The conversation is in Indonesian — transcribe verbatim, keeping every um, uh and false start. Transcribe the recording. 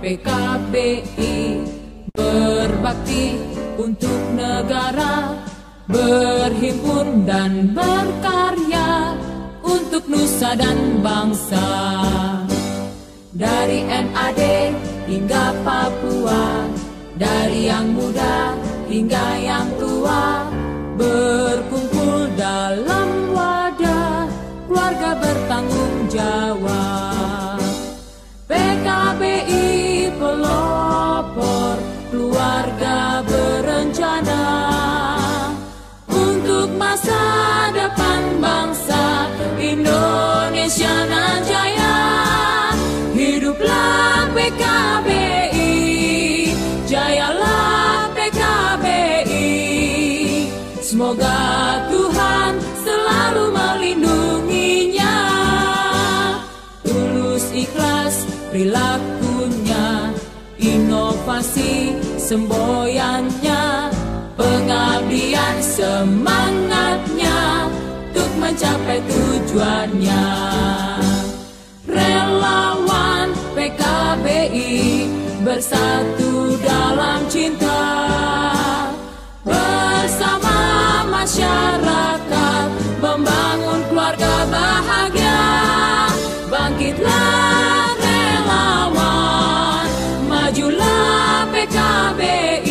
P K B I berbakti untuk negara, berhimpun dan berkarya untuk nusa dan bangsa. Dari N A D hingga Papua, dari yang muda hingga yang tua, berkumpul dalam wadah keluarga bertanggung jawab. P K B I pelopor keluarga berencana untuk masa depan bangsa Indonesia nan jaya. Hiduplah P K B I, jayalah P K B I. Semoga Tuhan selalu melindunginya. Tulus ikhlas perilakunya, inovasi semboyannya, pengabdian semangatnya untuk mencapai tujuannya. Relawan P K B I bersatu dalam cinta, bersama masyarakat membangun keluarga bahagia. Bangkitlah relawan, majulah P K B I.